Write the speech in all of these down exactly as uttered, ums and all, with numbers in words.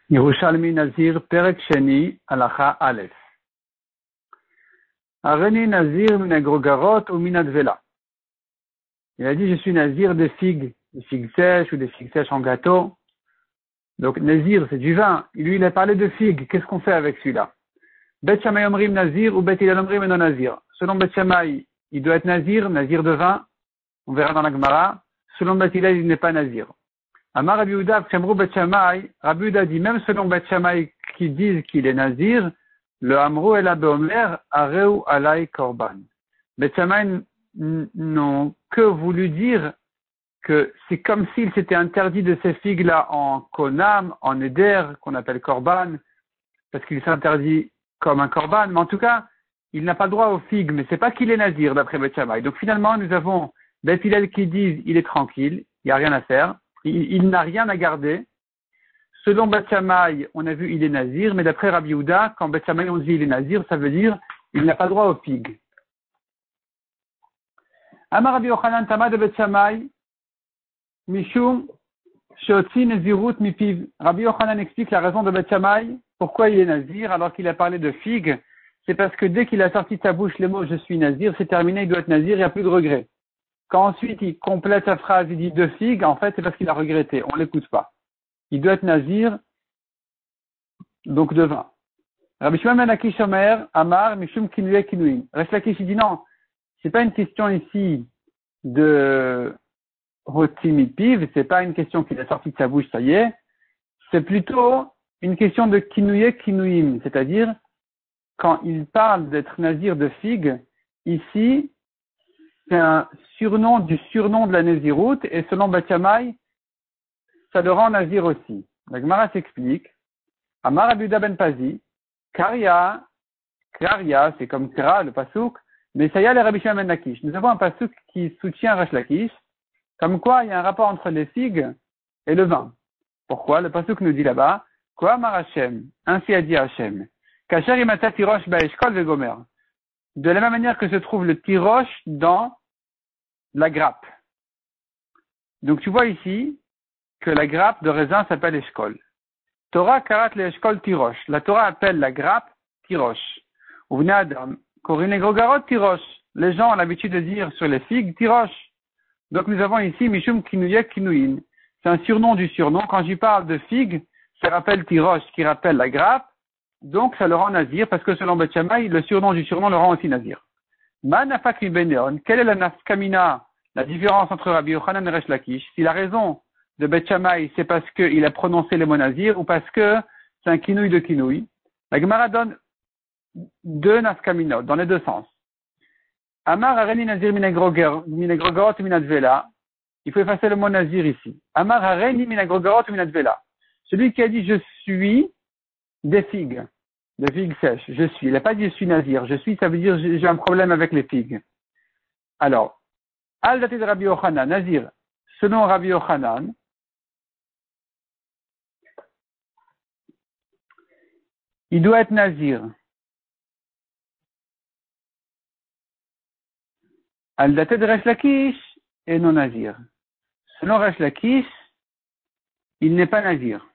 Yerushalmi Nazir Perek Sheni Halacha Aleph. Areni Nazir minagrogarot ou minadvela. Il a dit je suis Nazir des figues, des figues sèches ou des figues sèches en gâteau. Donc Nazir c'est du vin. Lui il a parlé de figues. Qu'est-ce qu'on fait avec celui-là? Bet Shammai Omrim Nazir ou Bet Hillel Omrim non Nazir. Selon Bet Shammai, il doit être Nazir, Nazir de vin. On verra dans la Gemara. Selon Bet Hillel, il n'est pas Nazir. Amar Rabbi Yehuda, Kshemru Bet Shammai, Rabbi Yehuda dit, même selon Bet Shammai qui disent qu'il est Nazir, le Amru el Abeomer, Areu alai korban. Bet Shammai n'ont que voulu dire que c'est comme s'il s'était interdit de ces figues-là en konam, en éder, qu'on appelle korban, parce qu'il s'interdit comme un korban, mais en tout cas, il n'a pas le droit aux figues, mais c'est pas qu'il est Nazir d'après Bet Shammai. Donc finalement, nous avons Bet Hillel qui disent, il est tranquille, il n'y a rien à faire. Il, il n'a rien à garder. Selon Bet Shammai, on a vu il est Nazir, mais d'après Rabbi Yehuda, quand Bet Shammai on dit il est Nazir, ça veut dire il n'a pas droit aux figues. Amar Rabbi Yochanan Tama de Bet Shammai, Mishum Shotzi Nazirut Mipiv. Rabbi Yochanan explique la raison de Bet Shammai, pourquoi il est Nazir, alors qu'il a parlé de figues. C'est parce que dès qu'il a sorti de sa bouche les mots je suis Nazir, c'est terminé, il doit être Nazir, il n'y a plus de regret. Quand ensuite il complète sa phrase, il dit deux figues, en fait c'est parce qu'il a regretté, on ne l'écoute pas. Il doit être Nazir, donc de vin. Rabbi Shimon ben Lakish Omer, Amar, Mishum Kinuye Kinuim. Reste Lakish, il dit non, c'est pas une question ici de Rotimipiv, c'est pas une question qu'il a sorti de sa bouche, ça y est, c'est plutôt une question de Kinuye Kinuim, c'est-à-dire quand il parle d'être Nazir de figues, ici, c'est un surnom du surnom de la Naziroute, et selon Bet Shammai, ça le rend Nazir aussi. La Gemara s'explique. Amar Rabbi Yehuda ben Pazi, Karia, Karia, c'est comme Kra, le pasouk, mais ça y est, le Rabbi Shimon ben Lakish. Nous avons un pasouk qui soutient Resh Lakish, comme quoi il y a un rapport entre les figues et le vin. Pourquoi? Le pasouk nous dit là-bas, Quoi Amar Hashem, ainsi a dit Hashem, Kasher imata tirosh ba'eshkol vegomer. De la même manière que se trouve le tirosh dans la grappe. Donc tu vois ici que la grappe de raisin s'appelle eshkol. Torah karat le eshkol tirosh. La Torah appelle la grappe tirosh. Uvnei adam korin le grogarot tirosh. Les gens ont l'habitude de dire sur les figues tirosh. Donc nous avons ici mishum kinuyek kinuin. C'est un surnom du surnom. Quand j'y parle de figues, ça rappelle tirosh qui rappelle la grappe. Donc, ça le rend Nazir, parce que selon Bet Shammai, le surnom du surnom le rend aussi Nazir. Ma nafak mi beneon, quelle est la nafkamina, la différence entre Rabbi Yochanan et Resh Lakish? Si la raison de Bet Shammai, c'est parce qu'il a prononcé les mots Nazir, ou parce que c'est un kinouï de kinouï, la Gemara donne deux nafkamina, dans les deux sens. Amar areni Nazir minagrogorot minadvela, il faut effacer le mot Nazir ici. Amar areni minagrogorot minadvela. Celui qui a dit je suis des figues, des figues sèches, je suis. Il n'a pas dit je suis Nazir, je suis, ça veut dire j'ai un problème avec les figues. Alors, al daté de Rabbi Yochanan, Nazir, selon Rabbi Yochanan, il doit être Nazir. Al daté de Resh Lakish et non Nazir. Selon Resh Lakish, il n'est pas Nazir.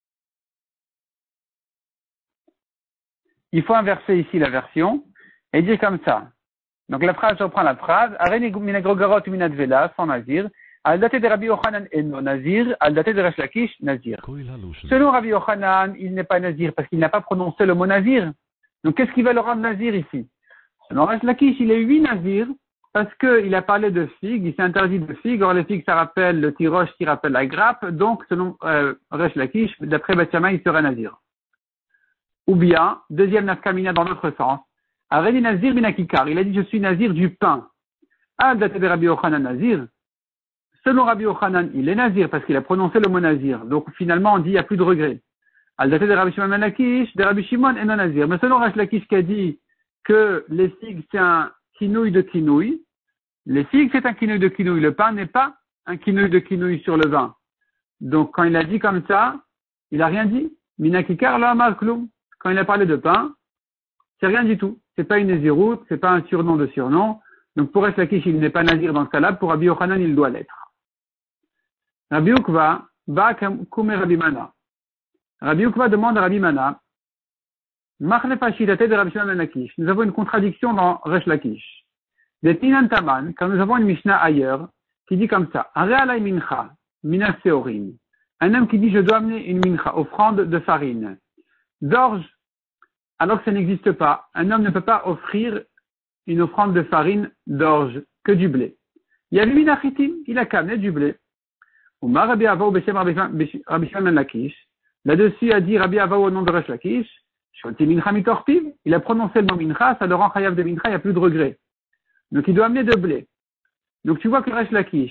Il faut inverser ici la version et dire comme ça. Donc la phrase, je reprends la phrase. Areni minagrogarot minadvela, sans Nazir. Al daté de Rabbi Yochanan et non Nazir. Al daté de Resh Lakish, Nazir. Selon Rabbi Yochanan, il n'est pas Nazir parce qu'il n'a pas prononcé le mot Nazir. Donc qu'est-ce qui va le rendre Nazir ici? Selon Resh Lakish, il est oui Nazir parce qu'il a parlé de figues, il s'est interdit de figues. Or les figues, ça rappelle le tiroche qui rappelle la grappe. Donc selon euh, Resh Lakish, d'après Bet Shammai, il serait Nazir. Ou bien, deuxième nafkamina dans l'autre sens, Areni Nazir binakikar, il a dit je suis Nazir du pain. Ah, daté de Rabbi Yochanan Nazir. Selon Rabbi Yochanan, il est Nazir parce qu'il a prononcé le mot Nazir. Donc finalement, on dit il n'y a plus de regret. Al daté de Rabbi Shimon ben Lakish, de Rabbi Shimon et non Nazir. Mais selon Resh Lakish qui a dit que les figues c'est un kinouï de kinouï, les figues c'est un kinouï de kinouï, le pain n'est pas un kinouï de kinouï sur le vin. Donc quand il a dit comme ça, il n'a rien dit. Minakikar la amar kloum. Quand il a parlé de pain, c'est rien du tout. C'est pas une naziroute, c'est pas un surnom de surnom. Donc pour Resh Lakish, il n'est pas nazir dans ce cas-là. Pour Rabbi Yochanan, il doit l'être. Rabbi Ukva, ba kume Rabbi Mana. Rabbi Ukva demande à Rabbi Mana, Machlefa Shitate de Rabbi Shimon ben Lakish. Nous avons une contradiction dans Resh Lakish. De Tinan Taman, quand nous avons une Mishnah ailleurs, qui dit comme ça, Are alay mincha, minas seorim. Un homme qui dit, je dois amener une mincha, offrande de farine, d'orge, alors que ça n'existe pas. Un homme ne peut pas offrir une offrande de farine d'orge, que du blé. Il y a lui minachitim, il a qu'à amener du blé. Oumar Rabbi Avaou Beshem Rabbi Shimon ben Lakish. Là-dessus a dit Rabbi Avaou au nom de Resh Lakish, Shoti mincha mitorpiv, il a prononcé le mot mincha, ça le rend chayav de mincha, il n'y a plus de regret. Donc il doit amener de blé. Donc tu vois que Resh Lakish,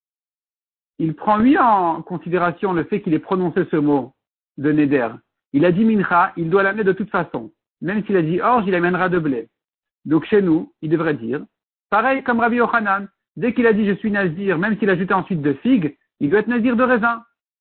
il prend lui en considération le fait qu'il ait prononcé ce mot de neder. Il a dit mincha, il doit l'amener de toute façon. Même s'il a dit orge, il amènera de blé. Donc chez nous, il devrait dire, pareil comme Rabbi Yochanan, dès qu'il a dit je suis nazir, même s'il a ajouté ensuite de figue, il doit être nazir de raisin.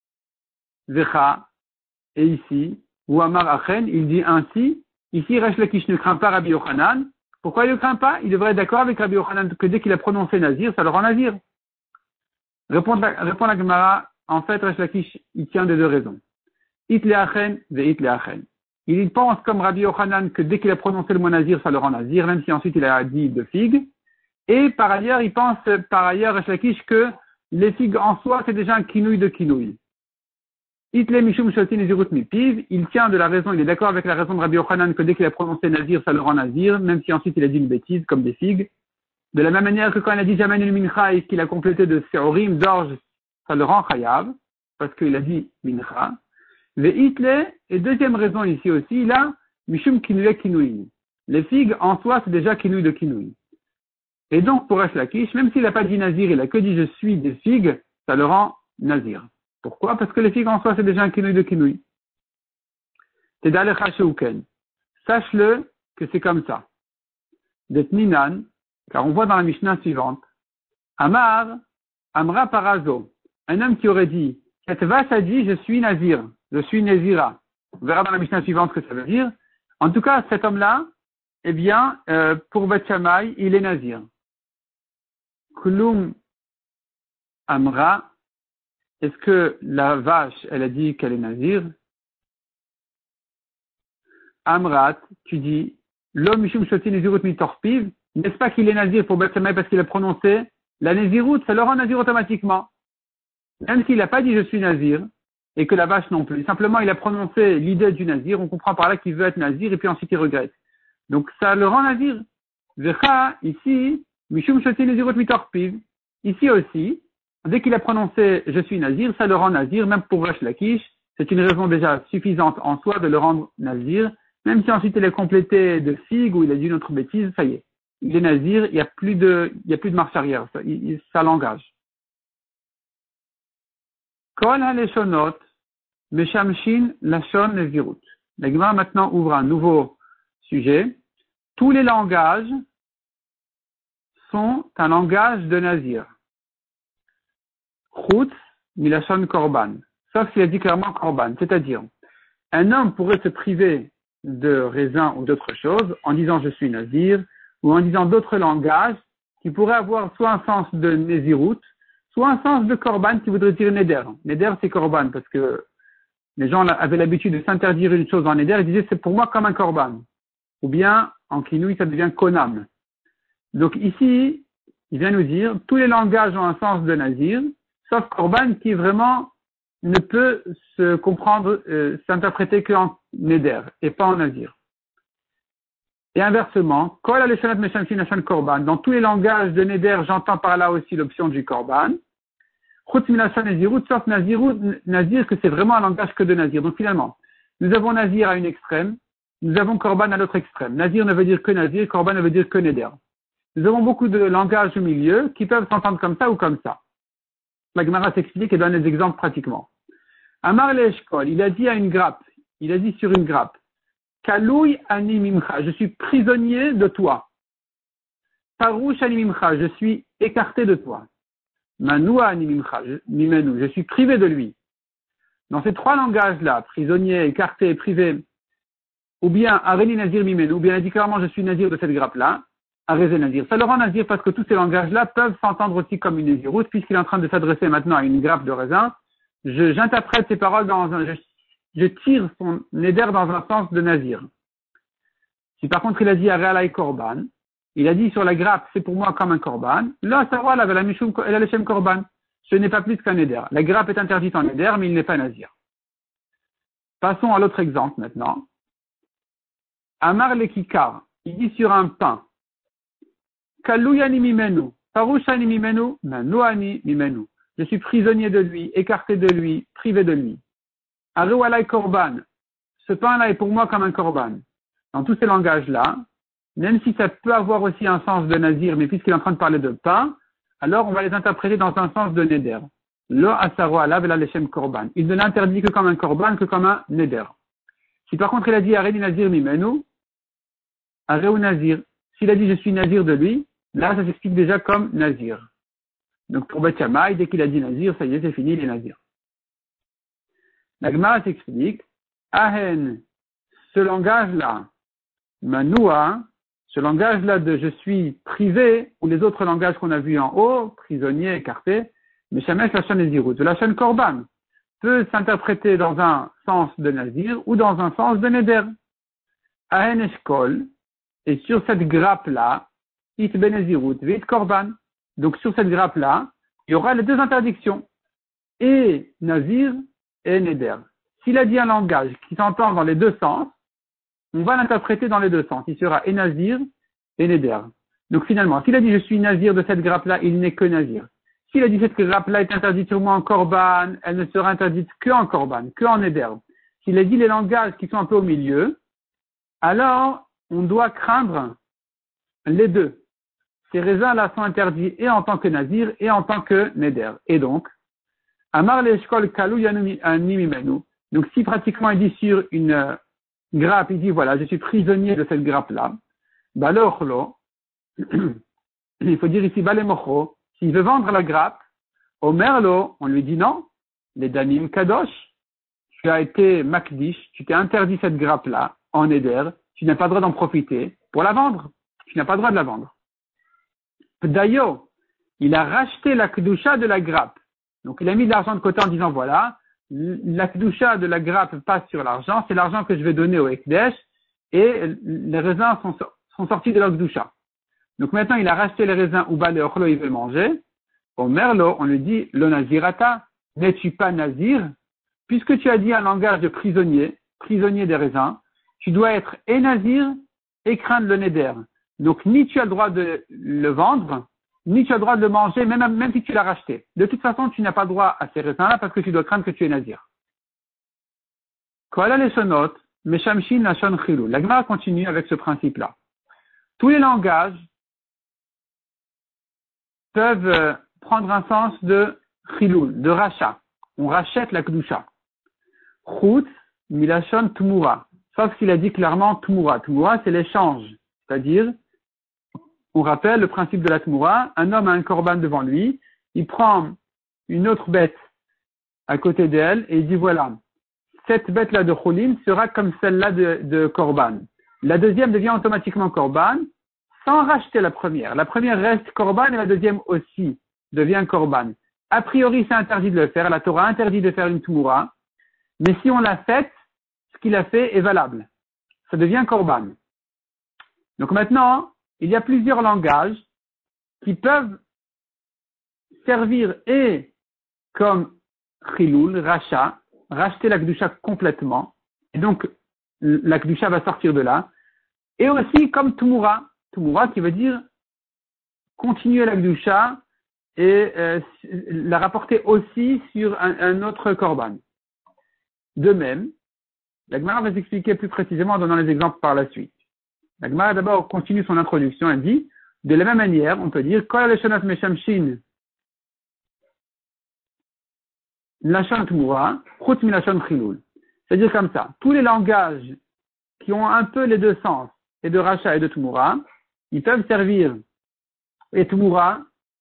Vecha, et ici, ou Amar Achen, il dit ainsi, ici Resh Lakish ne craint pas Rabbi Yochanan. Pourquoi il ne craint pas? Il devrait être d'accord avec Rabbi Yochanan que dès qu'il a prononcé nazir, ça le rend nazir. Répond la, répond la Gemara, en fait Resh Lakish, il tient de deux raisons. It le'achen, ve it le'achen. Il pense comme Rabbi Yochanan que dès qu'il a prononcé le mot nazir, ça le rend nazir, même si ensuite il a dit de figue. Et par ailleurs, il pense par ailleurs Resh Lakish que les figues en soi, c'est déjà un kinouille de kinouille. Itle mishum shotin nezirut mipiv, il tient de la raison, il est d'accord avec la raison de Rabbi Yochanan que dès qu'il a prononcé nazir, ça le rend nazir, même si ensuite il a dit une bêtise, comme des figues. De la même manière que quand il a dit j'amène une mincha et qu'il a complété de seorim, d'orge, ça le rend chayav, parce qu'il a dit mincha. Ve itle, et deuxième raison ici aussi, il a mishum kinouye kinouï. Les figues en soi, c'est déjà kinouille de kinouille. Et donc, pour Resh Lakish, même s'il n'a pas dit nazir, il a que dit je suis des figues, ça le rend nazir. Pourquoi? Parce que les figues en soi, c'est déjà un kinouille de kinouille. Tedalecha sheuken. Sache-le que c'est comme ça. Detminan, car on voit dans la Mishnah suivante, Amar, Amra Parazo, un homme qui aurait dit, cette vache a dit, je suis nazir, je suis nazira. On verra dans la Mishnah suivante ce que ça veut dire. En tout cas, cet homme-là, eh bien, euh, pour Beth Shammai, il est nazir. Kulum Amra, est-ce que la vache, elle a dit qu'elle est nazir? Amrat, tu dis, l'homme mishum shoti nezirut mitorpiv, n'est-ce pas qu'il est nazir pour Beth Shammai parce qu'il a prononcé la nezirut, ça le rend nazir automatiquement. Même s'il n'a pas dit je suis nazir, et que la vache non plus. Simplement, il a prononcé l'idée du nazir, on comprend par là qu'il veut être nazir, et puis ensuite il regrette. Donc ça le rend nazir. Vecha, ici, mishum shoti nezirut mitorpiv. Ici aussi, dès qu'il a prononcé je suis nazir, ça le rend nazir, même pour Resh Lakish, c'est une raison déjà suffisante en soi de le rendre nazir, même si ensuite il est complété de figue ou il a dit une autre bêtise, ça y est. Il est nazir, il n'y a plus de, il y a plus de marche arrière, ça, il, ça l'engage. Kol ha-leshonot, meshamshin lashon nezirut. La Gemara maintenant ouvre un nouveau sujet. Tous les langages sont un langage de nazir. Chutz milashon korban. Sauf s'il a dit clairement korban. C'est-à-dire, un homme pourrait se priver de raisin ou d'autres choses en disant je suis nazir, ou en disant d'autres langages qui pourraient avoir soit un sens de nezirut, soit un sens de korban qui voudrait dire neder. Neder c'est korban parce que les gens avaient l'habitude de s'interdire une chose en neder, ils disaient c'est pour moi comme un korban. Ou bien en kinouï ça devient konam. Donc ici, il vient nous dire tous les langages ont un sens de nazir, sauf korban qui vraiment ne peut se comprendre, euh, s'interpréter qu'en neder et pas en nazir. Et inversement, kol ha-leshonot meshamshin lashon korban. Dans tous les langages de neder, j'entends par là aussi l'option du korban. Chutz milashon nezirut, sauf nazirut, nazir que c'est vraiment un langage que de nazir. Donc finalement, nous avons nazir à une extrême, nous avons korban à l'autre extrême. Nazir ne veut dire que nazir, korban ne veut dire que neder. Nous avons beaucoup de langages au milieu qui peuvent s'entendre comme ça ou comme ça. La Gemara s'explique et donne des exemples pratiquement. Amar le'eshkol, il a dit à une grappe, il a dit sur une grappe, Kaloui ani mimcha, je suis prisonnier de toi. Parouche ani mimcha, je suis écarté de toi. Manoua ani mimcha, mimenu, je suis privé de lui. Dans ces trois langages-là, prisonnier, écarté, privé, ou bien areni nazir mimenu, ou bien il a dit clairement je suis nazir de cette grappe-là, arezé nazir. Ça le rend nazir parce que tous ces langages-là peuvent s'entendre aussi comme une naziroute, puisqu'il est en train de s'adresser maintenant à une grappe de raisin. Je, j'interprète ces paroles dans un, je, je tire son neder dans un sens de nazir. Si par contre il a dit Arealai Korban, il a dit sur la grappe, c'est pour moi comme un korban, là, ça va, la mishum el lechem korban. Ce n'est pas plus qu'un neder. La grappe est interdite en neder, mais il n'est pas nazir. Passons à l'autre exemple maintenant. Amar le kikar, il dit sur un pain, Kaluyani mimenu, Parushani mimenu, Manuani mimenu. Je suis prisonnier de lui, écarté de lui, privé de lui. Arealai korban, ce pain-là est pour moi comme un korban. Dans tous ces langages-là, même si ça peut avoir aussi un sens de nazir, mais puisqu'il est en train de parler de pain, alors on va les interpréter dans un sens de neder. Lo asaro alav ela lechem korban. Il ne l'interdit que comme un korban, que comme un neder. Si par contre il a dit areni nazir mimenu, areu nazir. S'il a dit je suis nazir de lui, là ça s'explique déjà comme nazir. Donc pour Beth Shammai, dès qu'il a dit nazir, ça y est, c'est fini, il est nazir. La Gemara s'explique, ahen, ce langage-là, manoua, ce langage-là de je suis privé, ou les autres langages qu'on a vus en haut, prisonnier, écarté, mais Shamesh Lachon Nezirut, de Lachon Korban, peut s'interpréter dans un sens de nazir ou dans un sens de neder. Ahen Eshkol, et sur cette grappe-là, It Benezirut, Vit Korban. Donc sur cette grappe-là, il y aura les deux interdictions, et nazir et neder. S'il a dit un langage qui s'entend dans les deux sens, on va l'interpréter dans les deux sens. Il sera et nazir et neder. Donc finalement, s'il a dit je suis nazir de cette grappe-là, il n'est que nazir. S'il a dit cette grappe-là est interdite sur moi en korban, elle ne sera interdite que en korban, que en neder. S'il a dit les langages qui sont un peu au milieu, alors on doit craindre les deux. Ces raisins-là sont interdits et en tant que nazir et en tant que neder. Et donc, Amar l'eshkol kalu yanumi mimenu. Donc si pratiquement il dit sur une grappe, il dit voilà, je suis prisonnier de cette grappe-là, balochlo, il faut dire ici balemocho, s'il veut vendre la grappe, au merlo, on lui dit non, les danim kadosh, tu as été makdish, tu t'es interdit cette grappe-là, en éder, tu n'as pas le droit d'en profiter pour la vendre, tu n'as pas le droit de la vendre. Pdayo, il a racheté la kedusha de la grappe, donc il a mis de l'argent de côté en disant voilà, la kedusha de la grappe passe sur l'argent, c'est l'argent que je vais donner au Ekdesh, et les raisins sont, sont sortis de la kedusha. Donc maintenant, il a racheté les raisins ou bas les ochlo, il veut manger. Au merlo, on lui dit, le nazirata, n'es-tu pas nazir? Puisque tu as dit un langage de prisonnier, prisonnier des raisins, tu dois être et nazir et craindre le neder. Donc ni tu as le droit de le vendre, ni tu as le droit de le manger, même, même si tu l'as racheté. De toute façon, tu n'as pas droit à ces raisins-là parce que tu dois craindre que tu es nazir. Koala les sonot, meshamshin lashon chilul. La Gemara continue avec ce principe-là. Tous les langages peuvent prendre un sens de chilul, de rachat. On rachète la kedusha. Chutz milashon tumura. Sauf s'il a dit clairement tumura. Tumura, c'est l'échange. C'est-à-dire, on rappelle le principe de la tumura. Un homme a un korban devant lui. Il prend une autre bête à côté d'elle et il dit voilà, cette bête-là de cholim sera comme celle-là de, de korban. La deuxième devient automatiquement korban sans racheter la première. La première reste korban et la deuxième aussi devient korban. A priori, c'est interdit de le faire. La Torah interdit de faire une tumura. Mais si on l'a fait, ce qu'il a fait est valable. Ça devient korban. Donc maintenant, il y a plusieurs langages qui peuvent servir et comme chilul, rachat, racheter la kedusha complètement. Et donc, la kedusha va sortir de là. Et aussi comme tumura. Tumura qui veut dire continuer la kedusha et euh, la rapporter aussi sur un, un autre korban. De même, la Gemara va s'expliquer plus précisément en donnant les exemples par la suite. La Gemara d'abord continue son introduction, elle dit, de la même manière, on peut dire, Kol leshonot meshamshin lashon tumura, chutz milashon chilul. C'est-à-dire comme ça, tous les langages qui ont un peu les deux sens, et de rachat et de tumura, ils peuvent servir, et tumura,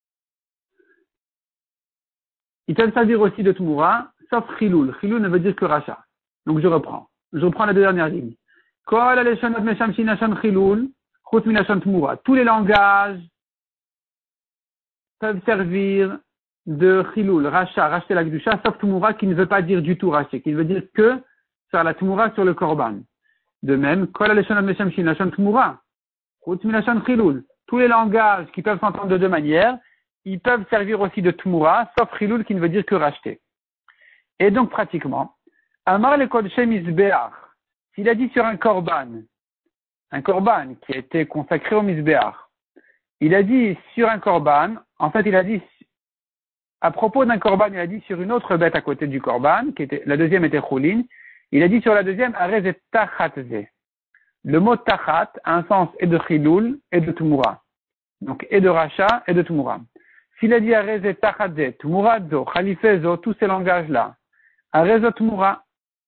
ils peuvent servir aussi de tumura, sauf chilul. Chilul ne veut dire que rachat. Donc je reprends. Je reprends la deux dernières lignes. Kol leshonot meshamshin lashon chilul, chutz milashon tumura. Tous les langages peuvent servir de chilul, rachat, racheter la kedusha, sauf tumura qui ne veut pas dire du tout racheter, qui veut dire que faire la tmoura sur le korban. De même, kol ha-leshonot meshamshin lashon tmoura, chutz milashon chilul. Tous les langages qui peuvent s'entendre de deux manières, ils peuvent servir aussi de tmoura, sauf chilul qui ne veut dire que racheter. Et donc, pratiquement, Amar le Kodshé Mizbeach, s'il a dit sur un korban, un korban qui a été consacré au Mizbeach, il a dit sur un korban, en fait, il a dit, à propos d'un korban, il a dit sur une autre bête à côté du korban, qui était, la deuxième était Choulin, il a dit sur la deuxième, Arez et Tachatze. Le mot Tachat a un sens et de Chilul et de Tumura. Donc, et de Racha et de Tumura. S'il a dit Arez et Tachatze, Tumurazo, Khalifezo, tous ces langages-là, Arez et Tumura,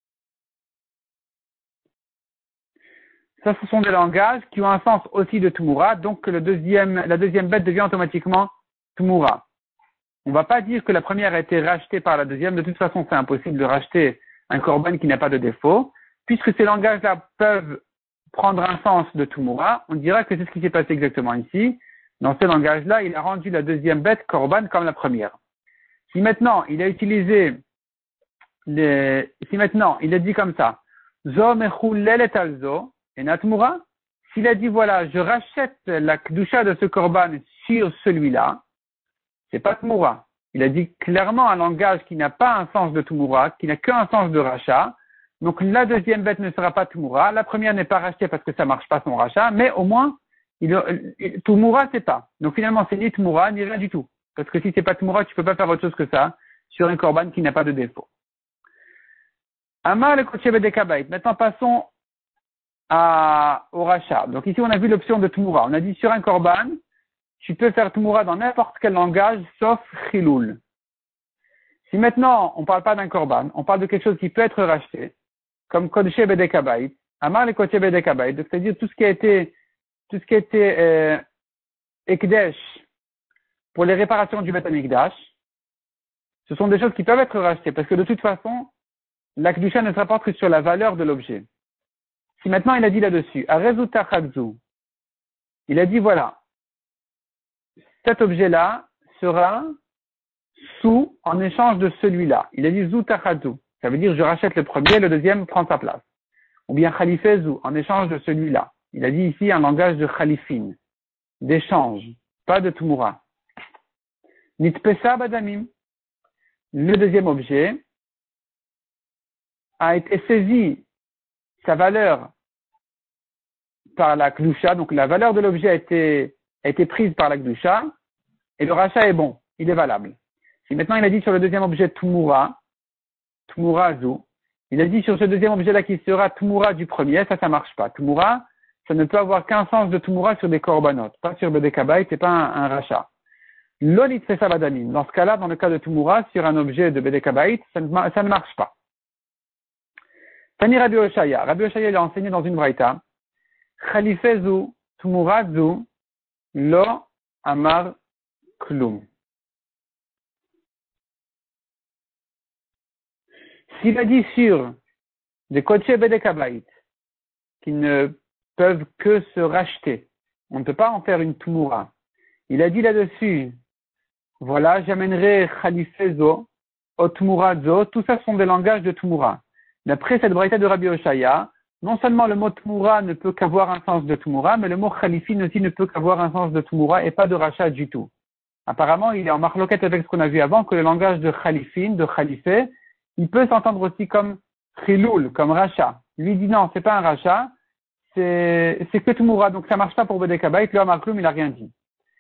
ça, ce sont des langages qui ont un sens aussi de Tumura, donc que le deuxième, la deuxième bête devient automatiquement Tumura. On ne va pas dire que la première a été rachetée par la deuxième. De toute façon, c'est impossible de racheter un korban qui n'a pas de défaut. Puisque ces langages-là peuvent prendre un sens de Tumura, on dira que c'est ce qui s'est passé exactement ici. Dans ce langage-là, il a rendu la deuxième bête korban comme la première. Si maintenant, il a utilisé les, si maintenant, il a dit comme ça, Zo mechullelet alzo, et Natmura, s'il a dit voilà, je rachète la kdusha de ce korban sur celui-là, c'est pas Tmura. Il a dit clairement un langage qui n'a pas un sens de Tmura, qui n'a qu'un sens de rachat. Donc la deuxième bête ne sera pas Tmura, la première n'est pas rachetée parce que ça marche pas son rachat, mais au moins, il, il, Tmura c'est pas. Donc finalement c'est ni Tmura ni rien du tout. Parce que si c'est pas Tmura, tu peux pas faire autre chose que ça sur un korban qui n'a pas de défaut. Amar le Kodshé Bedekabait. Maintenant passons À, au rachat. Donc ici on a vu l'option de Tmura. On a dit sur un korban, tu peux faire Tmura dans n'importe quel langage sauf Chilul. Si maintenant on ne parle pas d'un korban, on parle de quelque chose qui peut être racheté, comme Kodshé Bedekabait, Amar le Kodshé Bedekabait, c'est-à-dire tout ce qui a été tout ce qui a été euh, Ekdesh pour les réparations du Beth Amikdash, ce sont des choses qui peuvent être rachetées parce que de toute façon, la Kedusha ne sera pas prise sur la valeur de l'objet. Si maintenant il a dit là-dessus, Arezu Tachadzu, il a dit voilà, cet objet-là sera sous en échange de celui-là. Il a dit Zu Tachadzu, ça veut dire je rachète le premier, le deuxième prend sa place. Ou bien Khalifezu, en échange de celui-là. Il a dit ici un langage de Khalifin, d'échange, pas de Tumura. Nitpesa Badamim, le deuxième objet, a été saisi sa valeur par la Kdusha, donc la valeur de l'objet a été, a été prise par la Kdusha, et le rachat est bon, il est valable. Si maintenant il a dit sur le deuxième objet Tumura, Tumura Zu, il a dit sur ce deuxième objet-là qui sera Tumura du premier, ça, ça marche pas. Tumura, ça ne peut avoir qu'un sens de Tumura sur des korbanot, pas sur Bedekabait, c'est pas un, un rachat. L'onit fait ça badanim. Dans ce cas-là, dans le cas de Tumura, sur un objet de Bedekabait, ça ne, ça ne marche pas. Tani Rabbi Oshaya. Rabbi Oshaya, il a enseigné dans une braïta. Khalifezu, Tumurazu, lo amar klum. S'il a dit sur des Kodshé Bedekabait, qui ne peuvent que se racheter, on ne peut pas en faire une Tumura. Il a dit là-dessus, voilà, j'amènerai Khalifezo, o Tumurazo, tout ça sont des langages de Tumura. D'après cette braïta de Rabbi Oshaya, non seulement le mot Tumura ne peut qu'avoir un sens de Tumura, mais le mot Khalifin aussi ne peut qu'avoir un sens de Tumura et pas de rachat du tout. Apparemment, il est en marloquette avec ce qu'on a vu avant, que le langage de Khalifin, de Khalifé, il peut s'entendre aussi comme Chilul, comme rachat. Lui dit non, c'est pas un rachat, c'est, c'est que Tumura, donc ça marche pas pour Bedekabait, le Amar Klum, il a rien dit.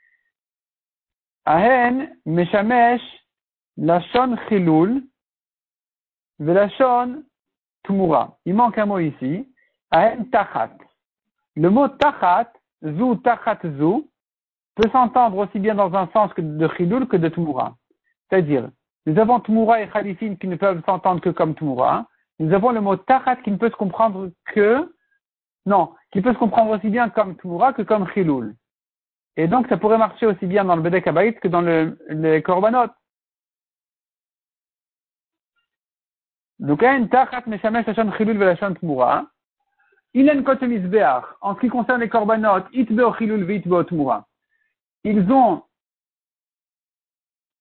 Ahen, Meshamesh, Lashon Chilul, Velashon Tumura. Il manque un mot ici. Ahen Tachat. Le mot Tachat, Zu Tachat Zu, peut s'entendre aussi bien dans un sens que de Chilul que de Tumura. C'est-à-dire, nous avons Tumura et Khalifin qui ne peuvent s'entendre que comme Tumura. Nous avons le mot Tachat qui ne peut se comprendre que, non, qui peut se comprendre aussi bien comme Tumura que comme Chilul. Et donc, ça pourrait marcher aussi bien dans le Bedekabait que dans le, les Korbanot. Donc, un tachat meshamesh lashon chilul velashon tmura. Il a une kote mizbeach. En ce qui concerne les korbanot, itbeo chilul veitbeo tmura. Ils ont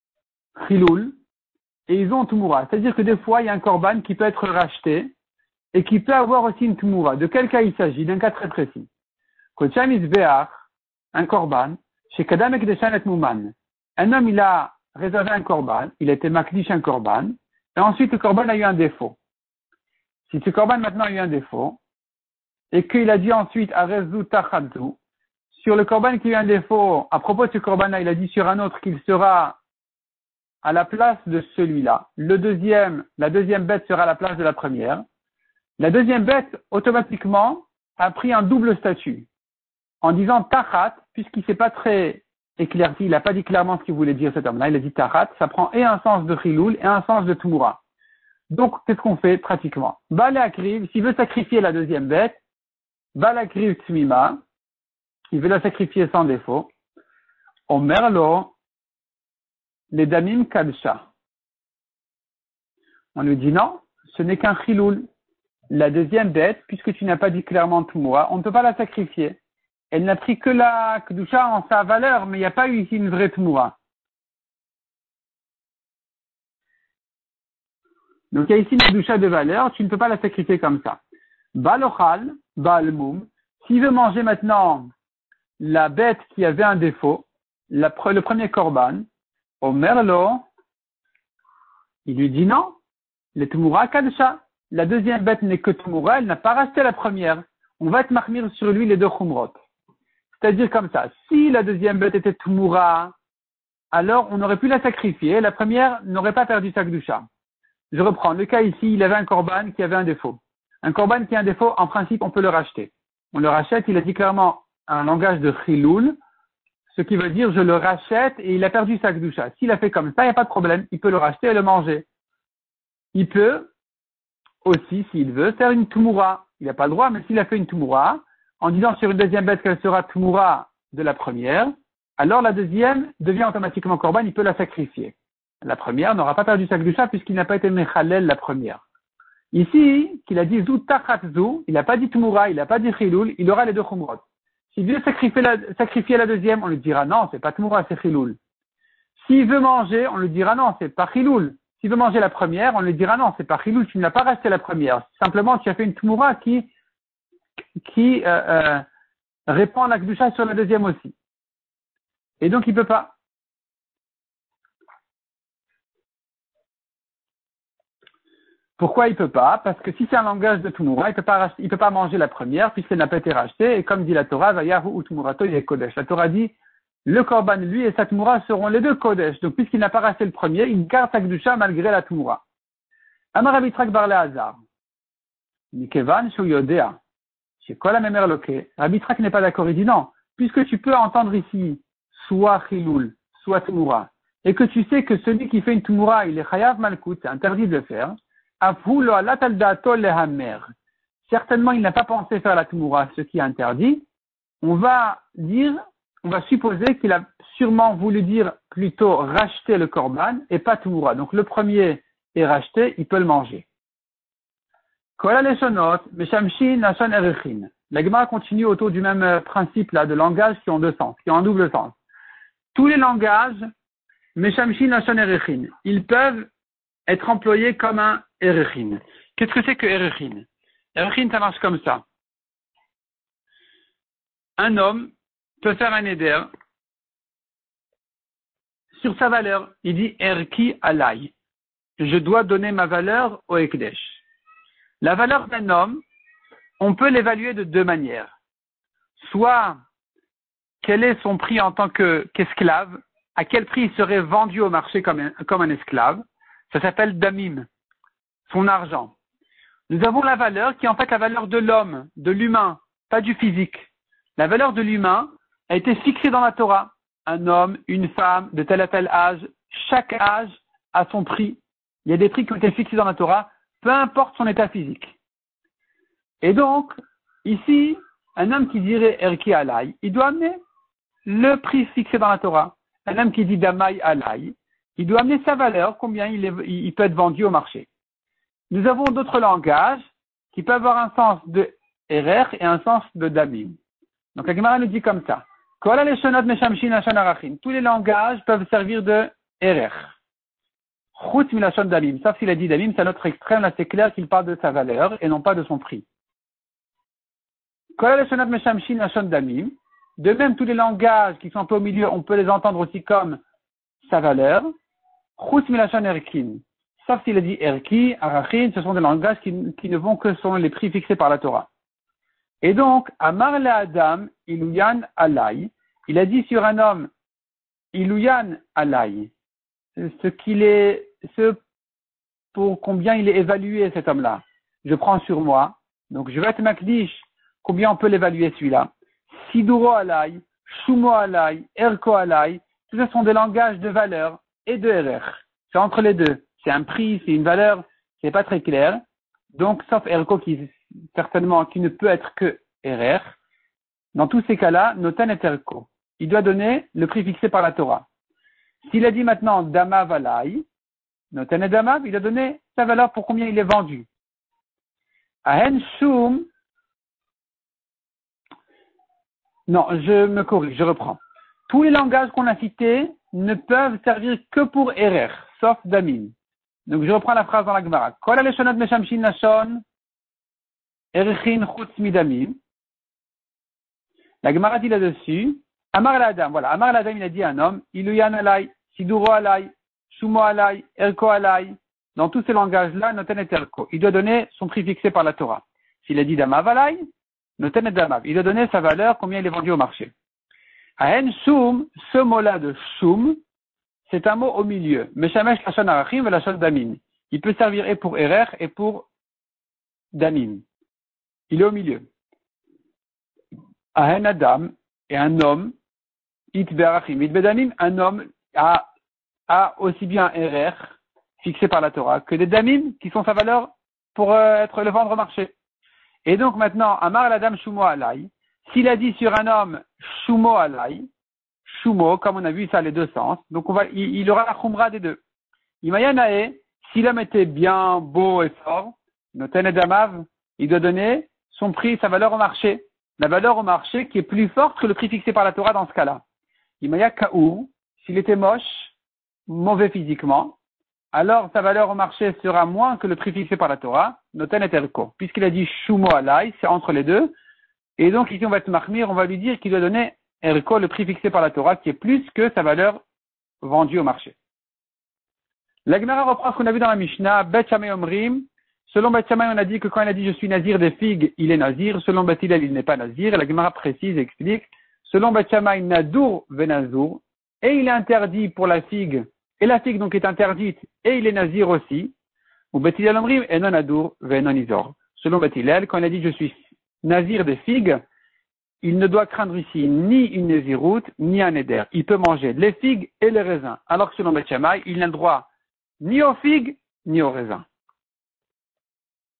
chilul et ils ont tmura. C'est-à-dire que des fois, il y a un korban qui peut être racheté et qui peut avoir aussi une tmoura. De quel cas il s'agit? D'un cas très précis. Kocham Isbeach, un korban, chez Kadam Ekdeshan et Mouman. Un homme, il a réservé un korban, il a été makdish un korban, et ensuite le korban a eu un défaut. Si ce korban maintenant a eu un défaut, et qu'il a dit ensuite Arezu Tachadzu, sur le korban qui a eu un défaut, à propos de ce korban-là, il a dit sur un autre qu'il sera à la place de celui-là. Le deuxième, la deuxième bête sera à la place de la première. La deuxième bête, automatiquement, a pris un double statut. En disant Tachat, puisqu'il ne s'est pas très éclairci, il n'a pas dit clairement ce qu'il voulait dire cet homme-là, il a dit Tachat, ça prend et un sens de Chiloul et un sens de Tmoura. Donc, qu'est-ce qu'on fait pratiquement? Bale Akriv, s'il veut sacrifier la deuxième bête, Bale Akriv Tzmima, il veut la sacrifier sans défaut. Omerlo, les Damim Kadsha. On lui dit non, ce n'est qu'un Chiloul. La deuxième bête, puisque tu n'as pas dit clairement Tmoura, on ne peut pas la sacrifier. Elle n'a pris que la Kedusha en sa valeur, mais il n'y a pas eu ici une vraie Tmoura. Donc il y a ici une Kedusha de valeur, tu ne peux pas la sacrifier comme ça. Balochal, Balmoum, s'il veut manger maintenant la bête qui avait un défaut, la, le premier korban, au merlo, il lui dit non, le Tmoura Kadesha. La deuxième bête n'est que Tmoura, elle n'a pas racheté la première. On va être marmir sur lui les deux Khumrot. C'est-à-dire comme ça, si la deuxième bête était Tmoura, alors on aurait pu la sacrifier, la première n'aurait pas perdu sa Kedusha. Je reprends, le cas ici, il avait un korban qui avait un défaut. Un korban qui a un défaut, en principe, on peut le racheter. On le rachète, il a dit clairement un langage de Chiloul, ce qui veut dire je le rachète et il a perdu sa Kedusha. S'il a fait comme ça, il n'y a pas de problème, il peut le racheter et le manger. Il peut aussi, s'il veut, faire une Tmoura. Il n'a pas le droit, mais s'il a fait une Tmoura, en disant sur une deuxième bête qu'elle sera Tmoura de la première, alors la deuxième devient automatiquement korban, il peut la sacrifier. La première n'aura pas perdu sa Kedusha puisqu'il n'a pas été Mechalel la première. Ici, qu'il a dit Zou Tachat Zou, il n'a pas dit Tmoura, il n'a pas dit Chiloul, il aura les deux Khumrot. S'il veut sacrifier la, sacrifier la deuxième, on lui dira non, c'est pas Tmoura, c'est Chiloul. S'il veut manger, on lui dira non, c'est pas Chiloul. S'il veut manger la première, on lui dira non, c'est pas Chiloul, tu ne l'as pas racheté la première. Simplement, tu as fait une Tmoura qui, qui euh, euh, répand la Kedusha sur la deuxième aussi. Et donc, il ne peut pas. Pourquoi il ne peut pas? Parce que si c'est un langage de Tmoura, il ne peut pas racheter, il peut pas manger la première puisqu'elle n'a pas été rachetée. Et comme dit la Torah, Vayahu ou Tmourato il est Kodesh. La Torah dit, le Korban, lui, et sa Tmoura seront les deux Kodesh. Donc, puisqu'il n'a pas racheté le premier, il garde sa Kedusha malgré la Tmoura. Amar Rabbi Yitzhak bar Le'azar. Nikevan shu yodea. Chez Kol HaMemer Loke. Rabbi Yitzhak n'est pas d'accord. Il dit non. Puisque tu peux entendre ici, soit Chiloul, soit Tmoura, et que tu sais que celui qui fait une Tmoura, il est Chayav Malkout, c'est interdit de le faire. Certainement, il n'a pas pensé faire la Tmoura, ce qui est interdit. On va dire, on va supposer qu'il a sûrement voulu dire plutôt racheter le korban et pas Tmoura. Donc le premier est racheté, il peut le manger. La Gemara continue autour du même principe là de langage qui ont deux sens, qui ont un double sens. Tous les langages, Meshamshin Lashon Erechin, ils peuvent être employés comme un Erechin. Qu'est-ce que c'est que Erechin? Erechin, ça marche comme ça. Un homme peut faire un éder sur sa valeur. Il dit Erki Alay. Je dois donner ma valeur au Ekdesh. La valeur d'un homme, on peut l'évaluer de deux manières. Soit, quel est son prix en tant que, qu'esclave, à quel prix il serait vendu au marché comme un, comme un esclave. Ça s'appelle damim, son argent. Nous avons la valeur qui est en fait la valeur de l'homme, de l'humain, pas du physique. La valeur de l'humain a été fixée dans la Torah. Un homme, une femme, de tel à tel âge, chaque âge a son prix. Il y a des prix qui ont été fixés dans la Torah, peu importe son état physique. Et donc, ici, un homme qui dirait Erki Alay, il doit amener le prix fixé dans la Torah. Un homme qui dit Damay Alay, il doit amener sa valeur, combien il, est, il peut être vendu au marché. Nous avons d'autres langages qui peuvent avoir un sens de Erer et un sens de Damim. Donc la Gemara nous dit comme ça. Tous les langages peuvent servir de Erer. Chutz milashon damim. Sauf s'il a dit damim, c'est un autre extrême, là c'est clair qu'il parle de sa valeur et non pas de son prix. Kol halashonot meshamshin lashon damim. De même, tous les langages qui sont un peu au milieu, on peut les entendre aussi comme sa valeur. Chutz milashon erkin. Sauf s'il a dit erki, arachin, ce sont des langages qui, qui ne vont que selon les prix fixés par la Torah. Et donc, Amar le Adam, iluyan alay. Il a dit sur un homme, iluyan alay. Ce qu'il est, ce pour combien il est évalué cet homme-là. Je prends sur moi. Donc, je vais être makdish. Combien on peut l'évaluer celui-là? Siduro alay, shumo alay, erko alay. Tout ça sont des langages de valeur et de erer. C'est entre les deux. C'est un prix, c'est une valeur, c'est pas très clair. Donc, sauf erko qui, certainement, qui ne peut être que erer. Dans tous ces cas-là, noten et erko. Il doit donner le prix fixé par la Torah. S'il a dit maintenant damav alay, noten et damav, il a donné sa valeur pour combien il est vendu. Ahen shum, non, je me corrige, je reprends. Tous les langages qu'on a cités ne peuvent servir que pour erer, sauf damim. Donc je reprends la phrase dans la Gemara. Kol halashonot meshamshin lashon erichin chutz midamim. La Gemara dit là-dessus, Amar l'Adam, voilà, Amar l'Adam, il a dit à un homme, iluyan alay, siduro alay, shumo alay, erko alay. Dans tous ces langages-là, noten et erko. Il doit donner son prix fixé par la Torah. S'il a dit damav alay, noten et damav. Il doit donner sa valeur, combien il est vendu au marché. Ahen shum, ce mot-là de shum, c'est un mot au milieu. Meshamesh lashon arachim ve lashon damim. Il peut servir et pour erer et pour damim. Il est au milieu. Ahen adam, et un homme, it be'arachim, it be'damim, un homme a, a aussi bien un erer fixé par la Torah que des damim qui sont sa valeur pour euh, être le vendre au marché. Et donc maintenant, Amar l'Adam shumo alay, s'il a dit sur un homme shumo alay, shumo, comme on a vu ça les deux sens, donc on va, il, il aura la khumra des deux. Imayanae, si l'homme était bien beau et fort, noten et damav, il doit donner son prix, sa valeur au marché. La valeur au marché qui est plus forte que le prix fixé par la Torah dans ce cas-là. Imaya Kaou, s'il était moche, mauvais physiquement, alors sa valeur au marché sera moins que le prix fixé par la Torah, noten et erko. Puisqu'il a dit shumo alay, c'est entre les deux. Et donc ici on va être mahmir, on va lui dire qu'il doit donner erko, le prix fixé par la Torah, qui est plus que sa valeur vendue au marché. La Gemara reprend ce qu'on a vu dans la Mishnah, Bet Shammai Omrim. Selon Beth Shammai, on a dit que quand il a dit je suis nazir des figues, il est nazir. Selon Beth Hillel, il n'est pas nazir. Et la Gemara précise et explique. Selon Beth Shammai, nadour venazour. Et il est interdit pour la figue. Et la figue donc est interdite. Et il est nazir aussi. Ou Beth Hillel omrim, et non nadour venon izor. Selon Beth Hillel, quand il a dit je suis nazir des figues, il ne doit craindre ici ni une naziroute, ni un éder. Il peut manger les figues et les raisins. Alors que selon Beth Shammai, il n'a le droit ni aux figues, ni aux raisins.